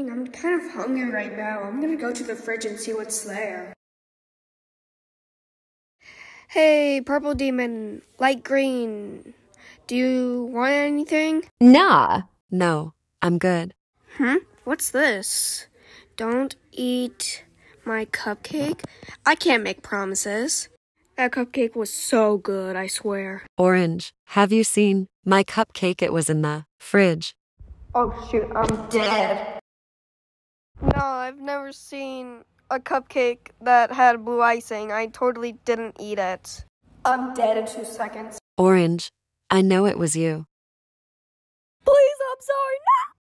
Dang, I'm kind of hungry right now. I'm gonna go to the fridge and see what's there. Hey, purple demon, light green. Do you want anything? Nah. No, I'm good. What's this? Don't eat my cupcake? I can't make promises. That cupcake was so good, I swear. Orange, have you seen my cupcake? It was in the fridge. Oh shoot, I'm dead. No, I've never seen a cupcake that had blue icing. I totally didn't eat it. I'm dead in 2 seconds. Orange, I know it was you. Please, I'm sorry. No!